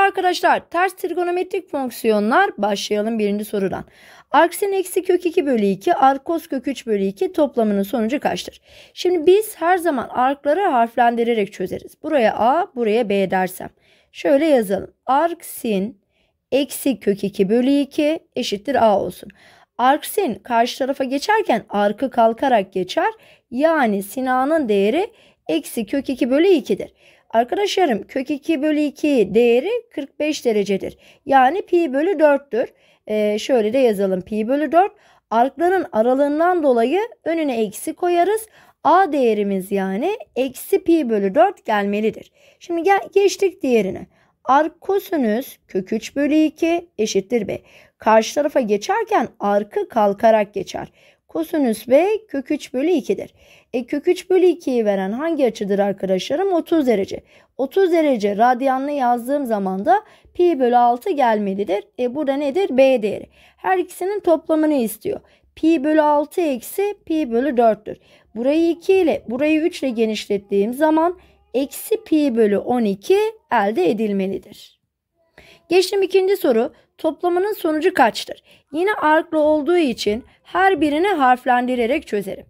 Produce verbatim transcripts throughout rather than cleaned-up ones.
arkadaşlar, ters trigonometrik fonksiyonlar, başlayalım birinci sorudan. Arcsin eksi kök iki bölü iki, arkos kök üç bölü iki toplamının sonucu kaçtır? Şimdi biz her zaman arkları harflendirerek çözeriz. Buraya A, buraya B dersem. Şöyle yazalım. Arcsin eksi kök iki bölü iki eşittir A olsun. Arcsin karşı tarafa geçerken arkı kalkarak geçer. Yani sin A'nın değeri eksi kök iki bölü iki'dir. Arkadaşlarım, kök iki bölü iki değeri kırk beş derecedir. Yani pi bölü dört'tür. Ee, şöyle de yazalım, pi bölü dört. Arkların aralığından dolayı önüne eksi koyarız. A değerimiz yani eksi pi bölü dört gelmelidir. Şimdi gel, geçtik diğerine. Ark kosinüs kök üç bölü iki eşittir B. Karşı tarafa geçerken arkı kalkarak geçer. Kosinüs B kök üç bölü iki'dir. E, kök üç bölü iki'yi veren hangi açıdır arkadaşlarım? otuz derece. otuz derece radyanlı yazdığım zaman da pi bölü altı gelmelidir. E, burada nedir? B değeri. Her ikisinin toplamını istiyor. Pi bölü altı eksi pi bölü dört'tür. Burayı iki ile burayı üç ile genişlettiğim zaman eksi pi bölü on iki elde edilmelidir. Geçtim ikinci soru. Toplamının sonucu kaçtır? Yine arklı olduğu için her birini harflendirerek çözerim.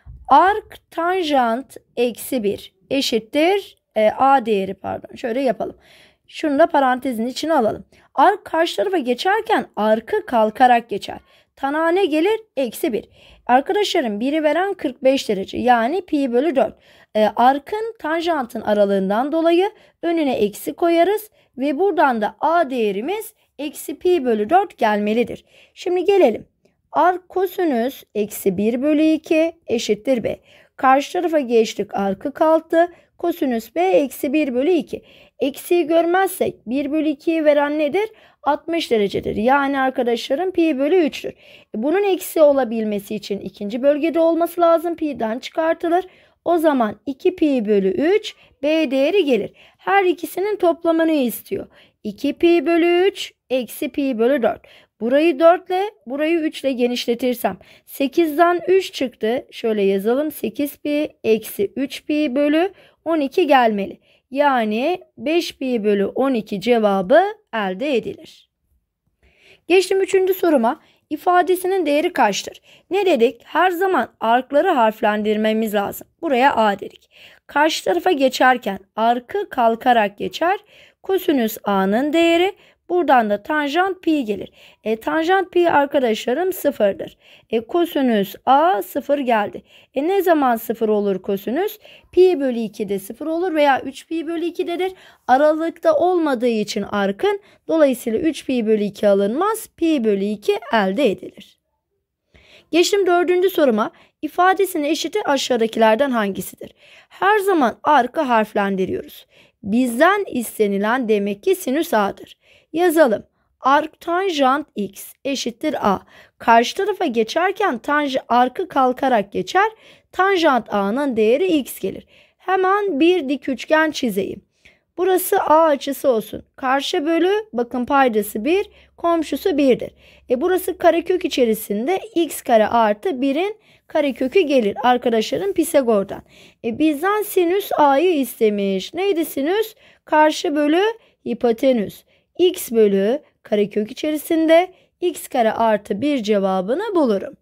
Ark tanjant eksi bir eşittir e, A değeri pardon. Şöyle yapalım. Şunu da parantezin içine alalım. Ark karşı tarafa geçerken arkı kalkarak geçer. Tana ne gelir? Eksi bir. Arkadaşlarım, biri veren kırk beş derece. Yani pi bölü dört. E, arkın tanjantın aralığından dolayı önüne eksi koyarız. Ve buradan da A değerimiz eksi pi bölü dört gelmelidir. Şimdi gelelim. Ark kosinüs eksi bir bölü iki eşittir B. Karşı tarafa geçtik, arkı kalktı. Kosinüs B eksi bir bölü iki. Eksiği görmezsek bir bölü iki'yi veren nedir? altmış derecedir. Yani arkadaşlarım pi bölü üç'tür. Bunun eksi olabilmesi için ikinci bölgede olması lazım. Pi'den çıkartılır. O zaman iki pi bölü üç B değeri gelir. Her ikisinin toplamını istiyor. iki pi bölü üç eksi pi bölü dört. Burayı dört ile burayı üç ile genişletirsem sekiz'den üç çıktı. Şöyle yazalım. sekiz pi eksi üç pi bölü on iki gelmeli. Yani beş pi bölü on iki cevabı elde edilir. Geçtim üçüncü soruma. İfadesinin değeri kaçtır? Ne dedik? Her zaman arkları harflendirmemiz lazım. Buraya A dedik. Karşı tarafa geçerken arkı kalkarak geçer. Kosinüs A'nın değeri, buradan da tanjant pi gelir. E, tanjant pi arkadaşlarım sıfır'dır. E, kosinüs A sıfır geldi. E, ne zaman sıfır olur kosinüs? Pi bölü iki'de sıfır olur veya üç pi bölü iki'dedir. Aralıkta olmadığı için arkın, dolayısıyla üç pi bölü iki alınmaz. Pi bölü iki elde edilir. Geçtim dördüncü soruma. İfadesinin eşiti aşağıdakilerden hangisidir? Her zaman arkı harflendiriyoruz. Bizden istenilen demek ki sinüs A'dır. Yazalım. Ark tanjant x eşittir A. Karşı tarafa geçerken tanj arkı kalkarak geçer. Tanjant A'nın değeri x gelir. Hemen bir dik üçgen çizeyim. Burası A açısı olsun. Karşı bölü, bakın paydası bir, komşusu bir'dir. E burası karekök içerisinde x kare artı bir'in karekökü gelir. Arkadaşlarım Pisagor'dan. E bizden sinüs A'yı istemiş. Neydi sinüs? Karşı bölü hipotenüs. X bölü karekök içerisinde x kare artı bir cevabını bulurum.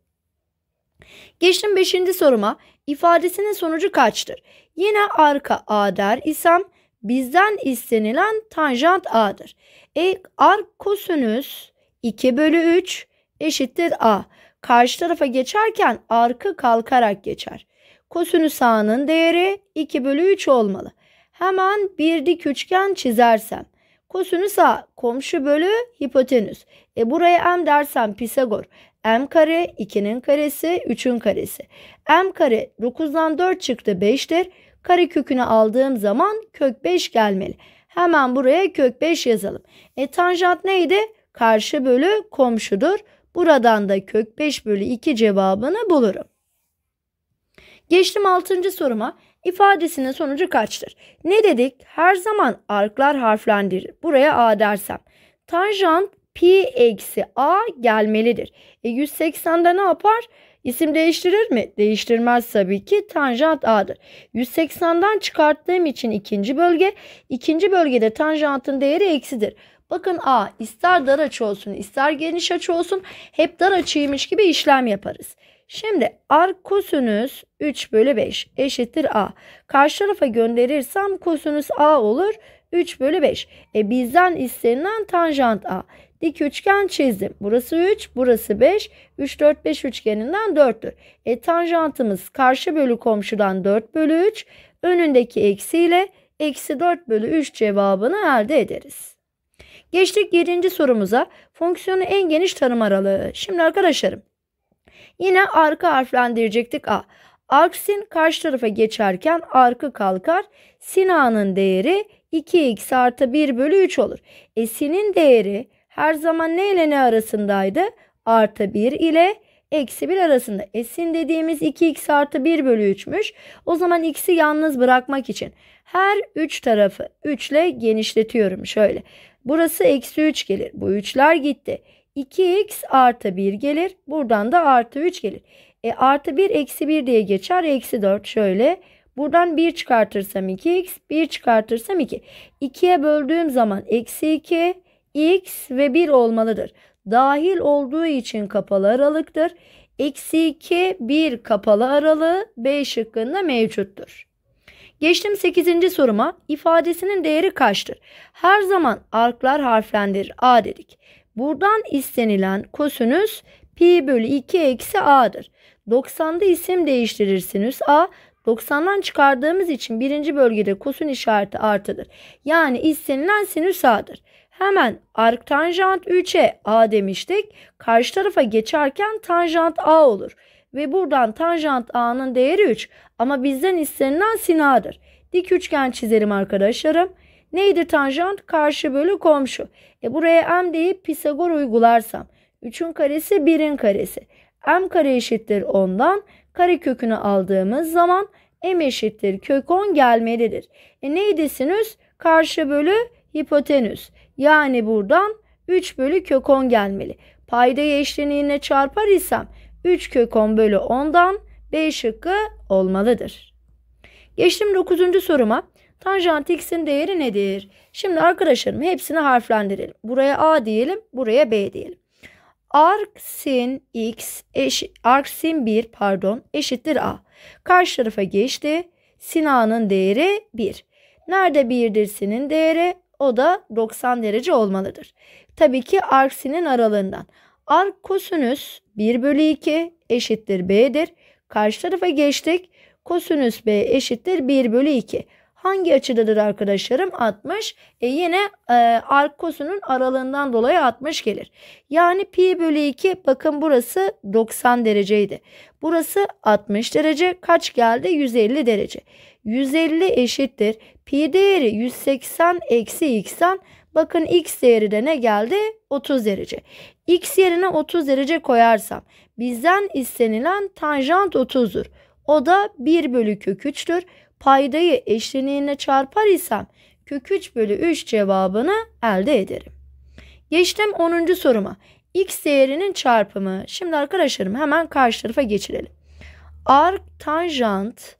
Geçtim beşinci soruma. İfadesinin sonucu kaçtır? Yine arka A der isem bizden istenilen tanjant A'dır. E, ark kosinüs iki bölü üç eşittir A. Karşı tarafa geçerken arkı kalkarak geçer. Kosinüs A'nın değeri iki bölü üç olmalı. Hemen bir dik üçgen çizersem. Kosinüs A komşu bölü hipotenüs. E buraya m dersem Pisagor. M kare iki'nin karesi üç'ün karesi. M kare dokuz'dan dört çıktı beş'tir. Karekökünü aldığım zaman kök beş gelmeli. Hemen buraya kök beş yazalım. E tanjant neydi? Karşı bölü komşudur. Buradan da kök beş bölü iki cevabını bulurum. Geçtim altıncı soruma. İfadesinin sonucu kaçtır? Ne dedik? Her zaman arklar harflendirir. Buraya A dersem. Tanjant pi eksi A gelmelidir. E yüz seksende ne yapar? İsim değiştirir mi? Değiştirmez tabii ki. Tanjant A'dır. yüz seksenden çıkarttığım için ikinci bölge. İkinci bölgede tanjantın değeri eksidir. Bakın A ister dar açı olsun ister geniş açı olsun hep dar açıymış gibi işlem yaparız. Şimdi arc kosinüs üç bölü beş eşittir A. Karşı tarafa gönderirsem kosinüs A olur üç bölü beş. E bizden istenilen tanjant A. Dik üçgen çizdim. Burası üç, burası beş. üç, dört, beş üçgeninden dörttür. E tanjantımız karşı bölü komşudan dört bölü üç. Önündeki eksiyle eksi dört bölü üç cevabını elde ederiz. Geçtik yedinci sorumuza. Fonksiyonu en geniş tanım aralığı. Şimdi arkadaşlarım yine arka harflendirecektik A. Arc sin karşı tarafa geçerken arkı kalkar. Sin A'nın değeri iki x artı bir bölü üç olur. E sin'in değeri her zaman ne ile ne arasındaydı? Artı bir ile eksi bir arasında. E sin dediğimiz iki x artı bir bölü üç'müş. O zaman x'i yalnız bırakmak için her üç tarafı üç ile genişletiyorum şöyle. Burası eksi üç gelir. Bu üçler gitti. iki x artı bir gelir. Buradan da artı üç gelir. E artı bir eksi bir diye geçer. Eksi dört şöyle. Buradan bir çıkartırsam iki x. bir çıkartırsam iki. ikiye böldüğüm zaman eksi iki x ve bir olmalıdır. Dahil olduğu için kapalı aralıktır. Eksi iki bir kapalı aralığı B şıkkında mevcuttur. Geçtim sekizinci soruma. İfadesinin değeri kaçtır? Her zaman arklar harflendirir. A dedik. Buradan istenilen kosinüs pi bölü iki eksi a'dır. doksanda isim değiştirir sinüs a. doksandan çıkardığımız için birinci bölgede kosin işareti artıdır. Yani istenilen sinüs a'dır. Hemen arc tanjant üç'e a demiştik. Karşı tarafa geçerken tanjant a olur. Ve buradan tanjant a'nın değeri üç. Ama bizden istenilen sin a'dır. Dik üçgen çizelim arkadaşlarım. Neydi tanjant? Karşı bölü komşu. E buraya m deyip Pisagor uygularsam üçün karesi birin karesi. M kare eşittir ondan. Kare kökünü aldığımız zaman m eşittir kök on gelmelidir. E neydi sinüs? Karşı bölü hipotenüs. Yani buradan üç bölü kök on gelmeli. Paydayı eşleniğine çarpar isem üç kök on bölü ondan B şıkkı olmalıdır. Geçtim dokuzuncu soruma. Tanjant x'in değeri nedir? Şimdi arkadaşlarım hepsini harflendirelim. Buraya a diyelim, buraya b diyelim. Arc sin x eşit, arc sin bir pardon eşittir a. Karşı tarafa geçti. Sin a'nın değeri bir. Nerede birdir sin'in değeri? O da doksan derece olmalıdır. Tabii ki arc sin'in aralığından. Arc kosinüs bir bölü iki eşittir b'dir. Karşı tarafa geçtik. Kosinüs b eşittir bir bölü iki. Hangi açıdadır arkadaşlarım? altmış. E yine e, arc kosinün aralığından dolayı altmış gelir. Yani pi bölü iki bakın burası doksan dereceydi. Burası altmış derece. Kaç geldi? yüz elli derece. yüz elli eşittir. Pi değeri yüz seksen eksi x'ten. Bakın x değeri de ne geldi? otuz derece. X yerine otuz derece koyarsam bizden istenilen tanjant otuz'dur. O da bir bölü kök üç'tür. Paydayı eşleniğine çarpar isem kök üç bölü üç cevabını elde ederim. Geçtim onuncu soruma. X değerinin çarpımı. Şimdi arkadaşlarım hemen karşı tarafa geçirelim. Arc tanjant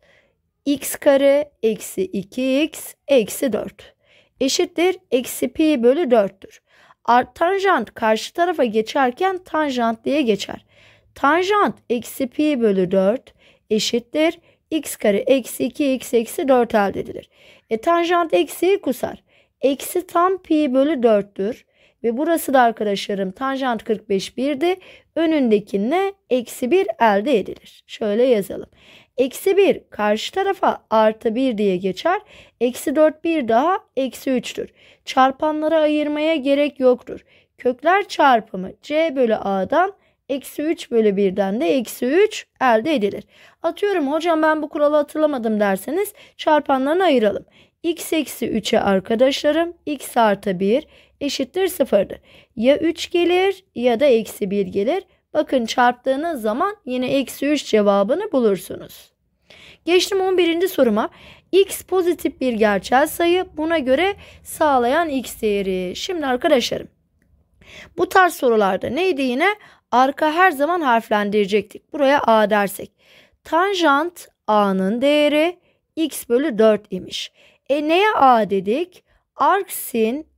x kare eksi iki x eksi dört eşittir eksi pi bölü dört'tür. Arc tanjant karşı tarafa geçerken tanjant diye geçer. Tanjant eksi pi bölü dört eşittir x kare eksi iki x eksi dört elde edilir. E tanjant eksiyi kusar. Eksi tam pi bölü dört'tür. Ve burası da arkadaşlarım tanjant kırk beş bir'di. Önündekine eksi bir elde edilir. Şöyle yazalım. Eksi bir karşı tarafa artı bir diye geçer. Eksi dört bir daha eksi üç'tür. Çarpanlara ayırmaya gerek yoktur. Kökler çarpımı c bölü a'dan eksi üç bölü bir'den de eksi üç elde edilir. Atıyorum hocam ben bu kuralı hatırlamadım derseniz çarpanlarını ayıralım. X eksi üç'e arkadaşlarım x artı bir eşittir sıfır'dır. Ya üç gelir ya da eksi bir gelir. Bakın çarptığınız zaman yine eksi üç cevabını bulursunuz. Geçtim on birinci soruma. X pozitif bir gerçel sayı, buna göre sağlayan x değeri. Şimdi arkadaşlarım bu tarz sorularda neydi yine? Arka her zaman harflendirecektik. Buraya a dersek. Tanjant a'nın değeri x bölü dört imiş. E neye a dedik? Arc sin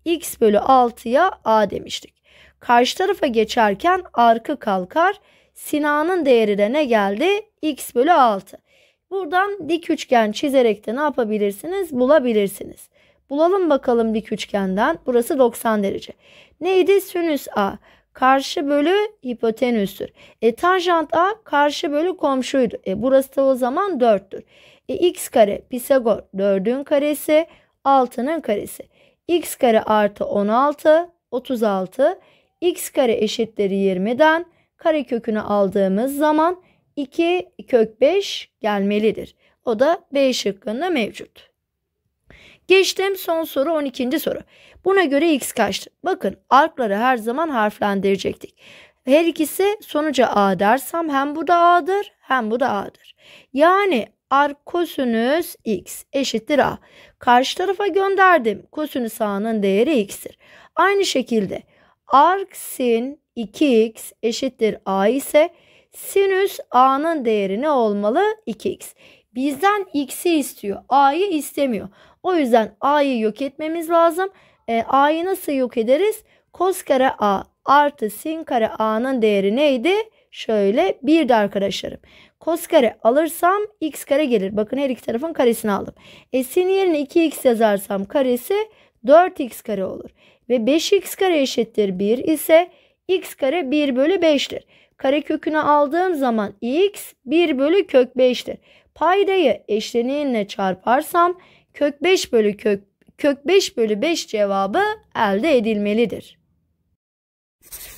x bölü altıya a demiştik. Karşı tarafa geçerken arkı kalkar. Sin a'nın değeri de ne geldi? X bölü altı. Buradan dik üçgen çizerek de ne yapabilirsiniz? Bulabilirsiniz. Bulalım bakalım dik üçgenden. Burası doksan derece. Neydi? Sinüs A. Karşı bölü hipotenüstür. E tanjant A karşı bölü komşuydu. E burası da o zaman dörttür. E x kare Pisagor dördün karesi altının karesi. X kare artı on altı otuz altı. X kare eşittir yirmiden karekökünü aldığımız zaman iki kök beş gelmelidir. O da B şıkkında mevcut. Geçtim son soru on ikinci soru. Buna göre x kaçtır? Bakın arkları her zaman harflendirecektik. Her ikisi sonuca a dersem hem bu da a'dır hem bu da a'dır. Yani ark kosinüs x eşittir a. Karşı tarafa gönderdim. Kosinüs a'nın değeri x'tir. Aynı şekilde ark sin iki x eşittir a ise sinüs a'nın değeri ne olmalı? iki x. Bizden x'i istiyor. A'yı istemiyor. O yüzden a'yı yok etmemiz lazım. E, a'yı nasıl yok ederiz? Kos kare a artı sin kare a'nın değeri neydi? Şöyle birdi arkadaşlarım. Kos kare alırsam x kare gelir. Bakın her iki tarafın karesini aldım. E sin yerine iki x yazarsam karesi dört x kare olur. Ve beş x kare eşittir bir ise x kare bir bölü beştir. Karekökünü aldığım zaman x bir bölü kök beştir. Paydayı eşleniğinle çarparsam kök beş bölü kök, kök beş bölü beş cevabı elde edilmelidir.